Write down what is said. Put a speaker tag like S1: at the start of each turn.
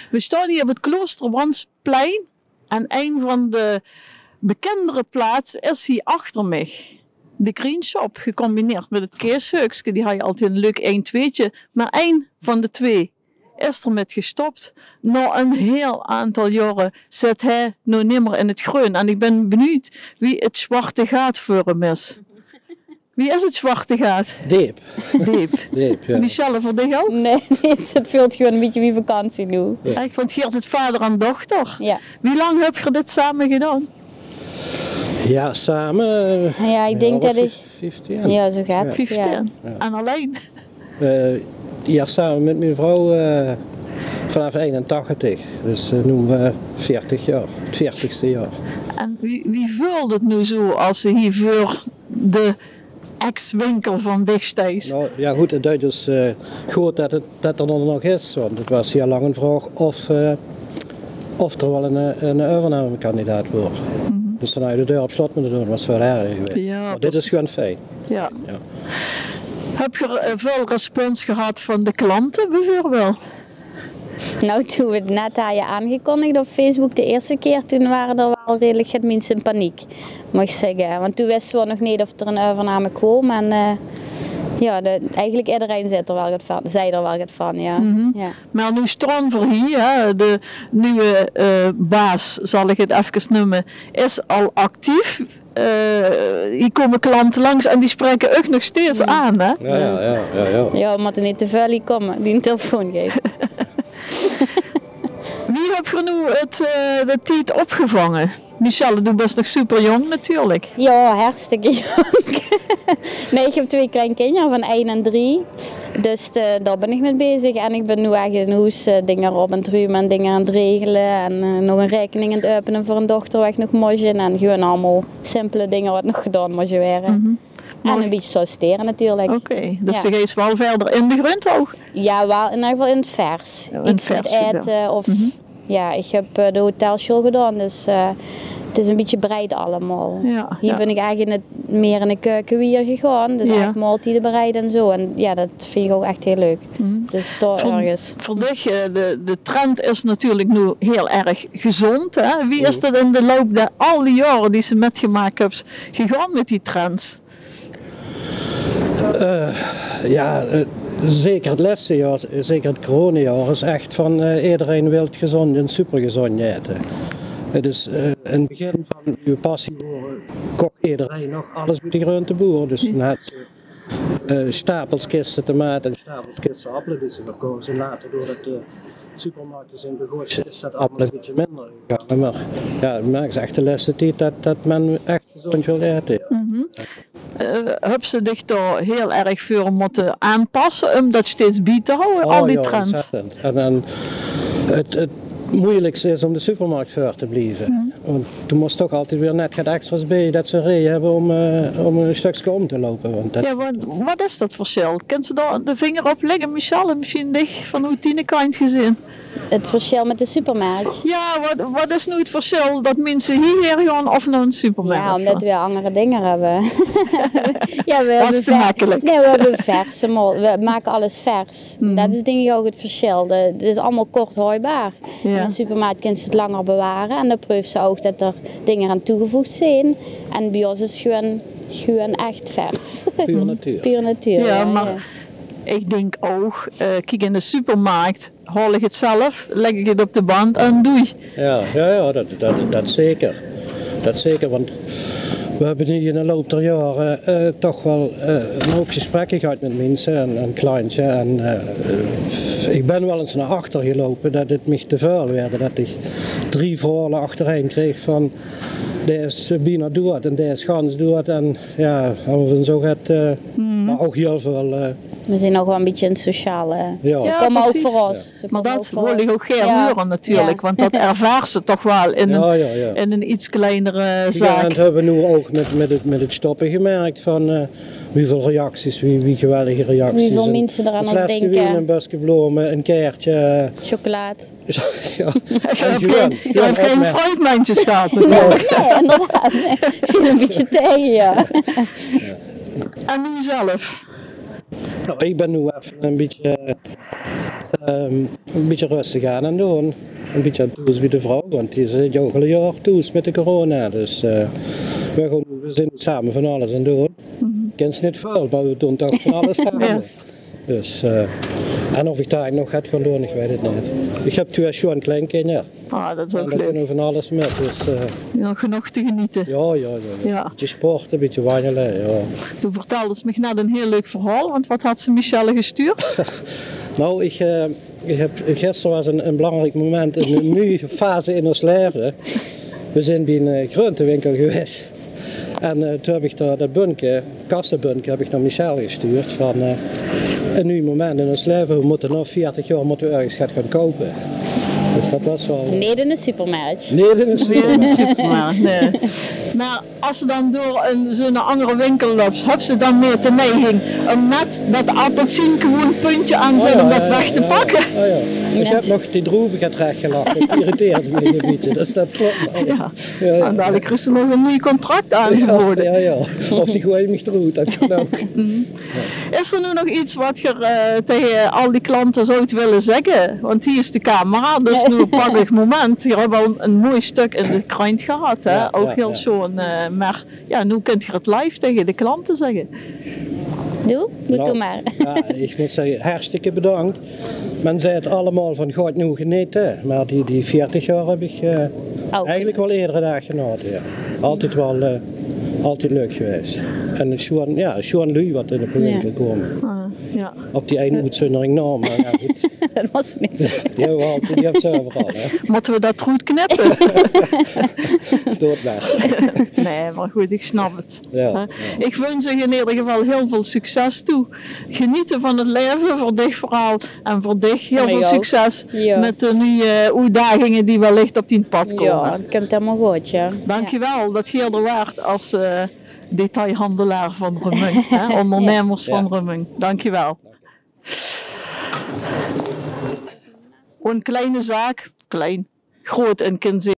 S1: We staan hier op het Kloosterwansplein en een van de bekendere plaatsen is hier achter mij. De Green Shop, gecombineerd met het Keesheuksje, die had je altijd een leuk 1-2'tje. Maar één van de twee is er met gestopt. Na een heel aantal jaren zit hij nog niet meer in het groen. En ik ben benieuwd wie het zwarte gaat voor hem is. Wie is het zwarte gaat?
S2: Deep.
S1: Deep, ja. Michelle, voor dich ook?
S3: Nee, het voelt gewoon een beetje wie vakantie nu.
S1: Ja. Echt, want hier is het vader en dochter.
S3: Ja.
S1: Wie lang heb je dit samen gedaan?
S2: Ja, samen.
S3: Ja, ik denk dat ik...
S2: 15.
S3: Ja, zo gaat het.
S1: 15.
S3: Ja.
S1: En alleen?
S2: Ja, samen met mijn vrouw vanaf 81. Dus nu 40 jaar. Het 40ste jaar.
S1: En wie voelt het nu zo als ze hier voor de ex-winkel van dichtstijds?
S2: Nou, ja goed, het is dus goed dat er nog is. Want het was heel lang een vraag of er wel een overnamekandidaat wordt. Dus dan had je de deur op slot moeten doen, dat was veel erger geweest.
S1: Ja,
S2: maar dit is gewoon fijn.
S1: Ja. Heb je veel respons gehad van de klanten bijvoorbeeld?
S3: Nou, toen we het net hadden aangekondigd op Facebook de eerste keer, toen waren er wel redelijk het mensen in paniek, mag ik zeggen. Want toen wisten we nog niet of er een overname kwam. En ja, eigenlijk iedereen zei er wel wat van, ja. Ja.
S1: Maar nu staan voor hier, hè, de nieuwe baas, zal ik het even noemen, is al actief. Hier komen klanten langs en die spreken ook nog steeds aan, hè?
S2: Ja.
S3: Ja, we moeten niet te veel hier komen, die een telefoon geven.
S1: Wie heb je nu de tijd opgevangen? Michelle, du bent nog super jong natuurlijk.
S3: Ja, hartstikke jong. Nee, ik heb 2 kleinkinderen van 1 en 3. Dus daar ben ik mee bezig. En ik ben nu eigenlijk in huis dingen op en ruimen en dingen aan het regelen. En nog een rekening aan het openen voor een dochter waar ik nog moest. En gewoon allemaal simpele dingen wat nog gedaan moest worden. En een beetje solliciteren natuurlijk.
S1: Oké, dus je gaat wel verder in de grond ook?
S3: Ja, wel in ieder geval in het vers.
S1: Ja, iets
S3: met eten of... Ja, ik heb de hotelshow gedaan, dus het is een beetje breed allemaal.
S1: Ja,
S3: Hier ben ik eigenlijk meer in de keukenwier gegaan, dus echt maaltijden bereiden en zo. En ja, dat vind ik ook echt heel leuk. Dus daar ergens.
S1: Voor dich, de trend is natuurlijk nu heel erg gezond. Hè? Wie is er in de loop der al die jaren die ze metgemaakt hebt gegaan met die trends?
S2: Zeker het laatste jaar, zeker het coronajaar, is echt van iedereen wil gezond en supergezond eten. Dus in het begin van uw passie kocht iedereen nog alles met de groenteboer. Dus dan had ze stapels kisten tomaten en stapels kisten appelen die ze verkozen. Later doordat de supermarkten zijn begonnen is dat allemaal een beetje minder gegaan. Maar ja, ik merk echt de laatste tijd dat men echt gezond wil eten.
S1: Heb ze zich daar heel erg voor moeten aanpassen om dat steeds bij te houden, al die trends?
S2: En het moeilijkste is om de supermarkt voor te blijven. Want toen moest toch altijd weer net extra's bij dat ze een reden hebben om een stukje om te lopen. Want dat...
S1: Ja, wat is dat verschil? Kunt ze daar de vinger op leggen, Michelle? Misschien dich van hoe Tinekant gezien?
S3: Het verschil met de supermarkt?
S1: Ja, wat is nu het verschil dat mensen hierheen gaan of naar een supermarkt gaan?
S3: Ja, omdat we andere dingen hebben. Ja,
S1: dat is te makkelijk.
S3: Nee, we hebben verse we maken alles vers. Dat is denk ik ook het verschil. Het is allemaal kort hooibaar.
S1: Ja.
S3: In de supermarkt kunnen ze het langer bewaren en dan proeven ze ook dat er dingen aan toegevoegd zijn. En bij ons is het gewoon echt vers.
S2: Puur natuur.
S3: Puur natuur.
S1: Ja, maar ik denk ook, kijk in de supermarkt, haal ik het zelf, leg ik het op de band en doei.
S2: Ja, dat zeker. Dat zeker, want we hebben hier in de loop der jaren toch wel een hoop gesprekken gehad met mensen en een kleintje. En ik ben wel eens naar achter gelopen dat het me te veel werd. Dat ik 3 verhalen achtereen kreeg van deze bijna dood en deze gans dood. En ja, van zo gaat, maar ook heel veel...
S3: we zijn nog wel een beetje een sociale...
S1: Ja,
S3: ze komen
S1: precies.
S3: ook voor ons.
S1: Maar dat wil ik ook geen horen natuurlijk, want dat ervaart ze toch wel in een iets kleinere zaak.
S2: Ja, en dat hebben we nu ook met het stoppen gemerkt van hoeveel reacties, wie geweldige reacties.
S3: Hoeveel mensen er aan ons denken.
S2: Een flesje wien, een busje bloemen, een keertje.
S3: Chocolade.
S2: Ja.
S1: Je hebt geen fruitmandjes gehad natuurlijk.
S3: Nee, inderdaad. Ik vind een beetje tegen, ja.
S1: En nu zelf?
S2: Nou, ik ben nu even een beetje een beetje rustig aan en doen. Een beetje aan toes met de vrouw, want die zit ook al een jaar toes met de corona. Dus we zijn samen van alles aan doen. Ik ken het niet veel, maar we doen toch van alles samen.
S1: Ja.
S2: Dus, en of ik daar nog ga gaan doen, ik weet het niet. Ik heb twee schoon kleinkinderen.
S1: Ah, dat is
S2: En
S1: ook
S2: daar
S1: leuk.
S2: kunnen we van alles met. Dus,
S1: Nog genoeg te genieten.
S2: ja.
S1: Ja.
S2: Een beetje sport, een beetje wandelen. Ja.
S1: Toen vertelde ze me net een heel leuk verhaal, want wat had ze Michelle gestuurd?
S2: Nou, gisteren was een belangrijk moment in een nieuwe fase in ons leven. We zijn bij een groentewinkel geweest. En toen heb ik dat bunkje, kastenbunkje, heb ik naar Michel gestuurd van een nieuw moment in ons leven. We moeten nog 40 jaar ergens gaan kopen. Dus dat was wel...
S3: Nee, in de supermarkt.
S2: Nee, dat is
S1: Weer in de supermarkt, nee. Maar als ze dan door zo'n andere winkel loopt, hebben ze dan meer de neiging om net dat appelsien gewoon puntje aan zijn om dat weg te pakken?
S2: Oh, ja. Ik heb nog die droevigheid rechtgelachen. Het irriteert me een beetje. Dus dat klopt.
S1: Ja. En dadelijk is er nog een nieuw contract aangeboden.
S2: Ja. Of die gooi je me eruit, dat kan ook.
S1: Is er nu nog iets wat je tegen al die klanten zou willen zeggen? Want hier is de camera, dus nu een prachtig moment. Hier hebben we al een mooi stuk in de krant gehad. Hè?
S2: Ja,
S1: ook heel
S2: ja.
S1: schoon. Maar ja, nu kunt je het live tegen de klanten zeggen.
S3: Doe maar.
S2: Ja, ik moet zeggen, hartstikke bedankt. Men zei het allemaal van, ga het nu genieten. Maar die 40 jaar heb ik eigenlijk wel iedere dag genoten. Ja. Altijd wel, altijd leuk geweest. En schoon lui wat in de winkel komen.
S1: Ja.
S2: Op die ene uitzondering na, maar ja goed.
S3: Dat was niet.
S2: Die hebben we altijd, die hebben ze overal. Hè.
S1: Moeten we dat goed knippen?
S2: Stoort best.
S1: Nee, maar goed, ik snap het.
S2: Ja.
S1: Ik wens je in ieder geval heel veel succes toe. Genieten van het leven, voor dich vooral. En voor dich heel
S3: Maar
S1: veel
S3: jou.
S1: succes
S3: Ja.
S1: met de nieuwe uitdagingen die wellicht op die pad komen.
S3: Ja, dat komt helemaal goed, ja.
S1: Dankjewel dat je er waard als detailhandelaar van Remung. Hè? Ondernemers van Remung. Dankjewel. Een kleine zaak, klein, groot en kan